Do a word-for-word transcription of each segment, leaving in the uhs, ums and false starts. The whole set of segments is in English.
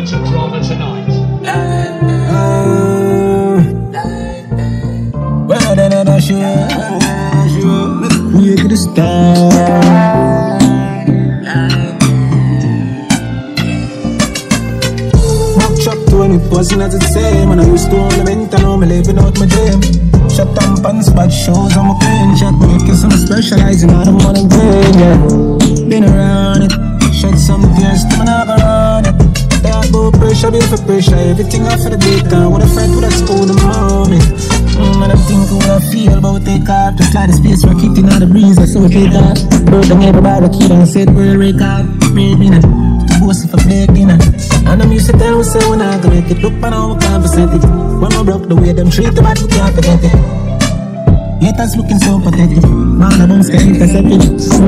amateur drama tonight. Well, then I'm sure, we could start. Chop to when it wasn't as it same. When I used to ornament, I know me living out my dream. Shut down pants, bad shows, I'm a clean shot. Making some specializing on the morning pain, yeah. Been around it, shed some tears to my knock around it. That boat pressure, bill for pressure, everything off for the daytime. What a friend with a school the moment. Mm, and I'm thinking what I feel about take off. Just like the space for kicking out the breeze, I saw take off. Bird and everybody kid and said, we'll wake up, baby, nah. Bossy for big dinner. And I'm used to tell myself when I gonna make it. Look, but I'm conversant it. When I broke the way them treat the bad, we can't forget it. Haters looking so pathetic. Man, I don't scare intercept it.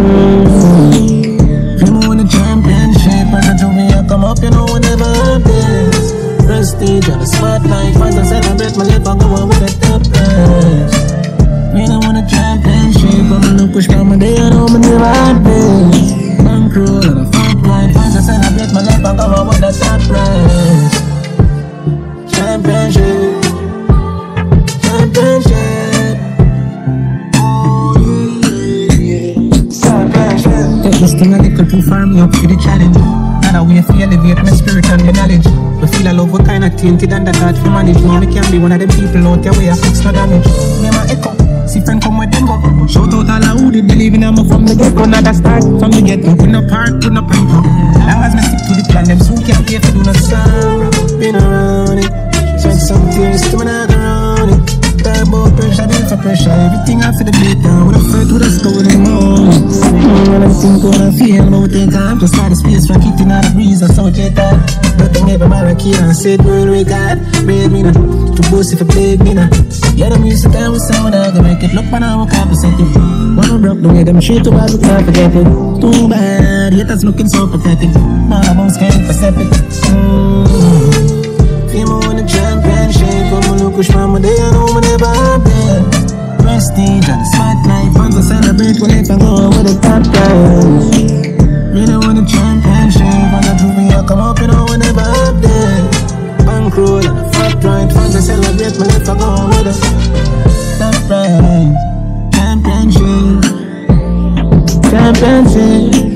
If you want a championship, as a junior come up, you know we never have this. Prestige on the spotlight, fans and celebrate my life and go on with the top prize. We don't want a championship, I'm gonna push my day, I know we never have this. Bankroll on the front line, fans and celebrate my life and go on with the top prize. Championship, championship. Oh yeah, championship. Take this thing a little too far, me up for the challenge. Not a way for elevate my spirit and the knowledge. We feel a love we kinda tainted and that hard to manage. Now we can be one of them people out there where I fix no damage. Name a echo, see friend come with them go. Shout out all who did believe in them from the get-go. Not a start, from the get-go. We no park, we no prank up. Long as me stick to the plan, them soon can't pay for do no sorrow. Been around it, shed some tears to me not around it. That boat pressure, bill for pressure, everything off for the beat down. With a friend with a skull in the morning. When I think what I feel about take off, just like the space for kicking out the breeze, I saw it that. Nothing ever matter, kid, and said, well, we got made me now. To boast if I played me now. Yeah, them used to tell me so, I can make it look, but now I'm compensating. When I broke the way, them shit too bad, we can't forget it. Too bad, yet that's looking so pathetic. My bones can't accept it. Mm. Feel me on the championship, I'm gonna push my day, I know I never have been. Prestige and the spotlight, fans will celebrate when if I go with the top guys. Really want a championship, and I do me, I come up, you know, whenever I'm there. Bankroll and the front right, fans will celebrate when if I go with the top right. Championship, championship.